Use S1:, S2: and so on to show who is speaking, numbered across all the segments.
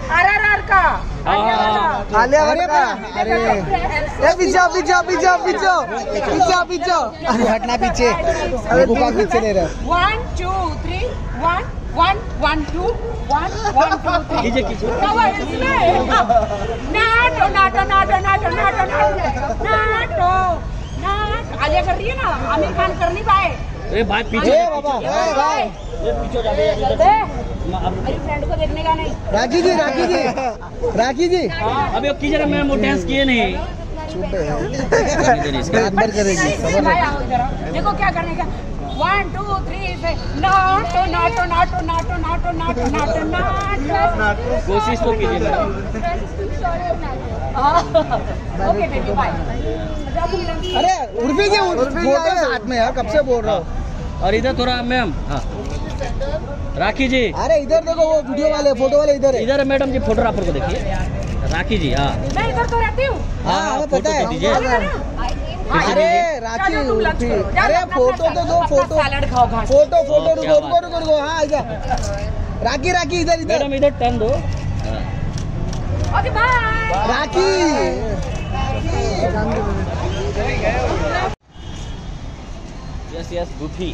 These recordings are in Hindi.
S1: RRR का
S2: आलिया भट्ट का। अरे पीछे पीछे पीछे पीछे पीछे पीछे हटना पीछे। अरे बुका पीछे ले रहा।
S1: 1 2 3 1 1 1 2 1 1 2 3
S3: कीजिए कीजिए।
S1: नाटो नाटो नाटो नाटो नाटो नाटो आलिया कर रही है ना, आमिर खान कर नहीं पाए।
S3: ए भाई पीछे
S2: बाबा
S3: ये पीछे जा
S1: मेरी फ्रेंड को देखने का नहीं।
S2: राखी जी राखी जी राखी जी
S3: अभी कीजिए ना, मैं वो डांस किए नहीं।
S2: अंदर करेगी।
S1: भाई आओ इधर आओ। देखो क्या करने का। 1 2 3 से नाटो नाटो नाटो नाटो नाटो नाटो नाटो नाटो।
S3: कोशिश तो कीजिए मैडम।
S1: Okay baby bye.
S2: अरे उर्फी जी फोटो साथ में यार, कब से बोल रहा हूँ।
S3: और इधर थोड़ा मैम। हाँ राखी जी,
S2: अरे इधर देखो, वो वीडियो वाले फोटो वाले इधर है।
S3: इधर है मैडम जी, फोटोग्राफर को देखिए। राखी जी हाँ
S1: मैं इधर तो रहती हूँ।
S2: हाँ हमें पता है।
S3: दीजिए।
S2: अरे राखी उर्फी, अरे फोटो तो दो, फोटो
S1: सैलड खाओ घास।
S2: फोटो फोटो रुको रुको रुको रुको। हाँ आजा राखी राखी इधर इधर
S3: मैडम इधर टर्न दो।
S1: Okay bye.
S2: Rakhi.
S3: Yes yes Gufi.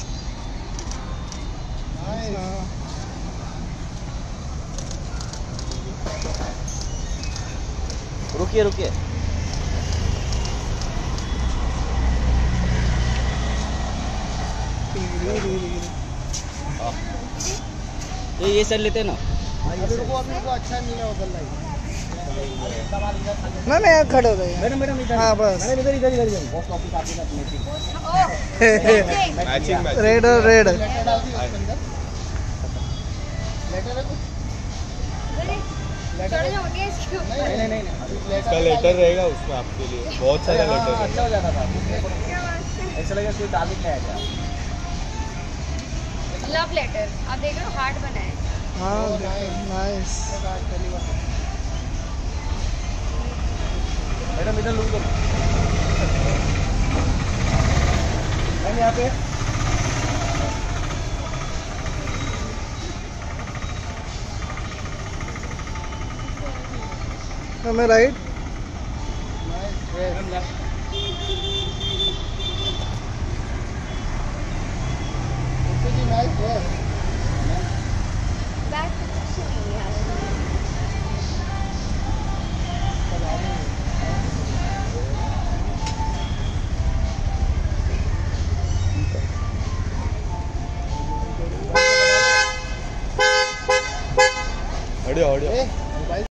S3: रुकिए रुकिए। ये सर लेते ना।
S2: अच्छा नहीं है उधर लाइट। मैं यहाँ खड़े हो गए।
S3: मैडम मैडम इधर।
S2: हाँ बस
S3: मैडम इधर इधर इधर पोस्ट ऑफिस आपके साथ मैचिंग।
S2: रेड और रेड।
S3: नहीं
S4: इसका लेटर रहेगा उसमें आपके लिए, बहुत सारा लेटर
S3: अच्छा
S4: रहेगा।
S3: हो जाता था। ऐसा लगा कोई टारगेट नहीं आया।
S5: लव लेटर आप देख रहे हो, हार्ट बना है।
S2: हाँ नाइस।
S3: मैडम इधर लुक दो। मैम यहाँ पे
S2: हमें राइट।
S5: बैक पोजीशन नहीं है।
S4: हटियो हटियो।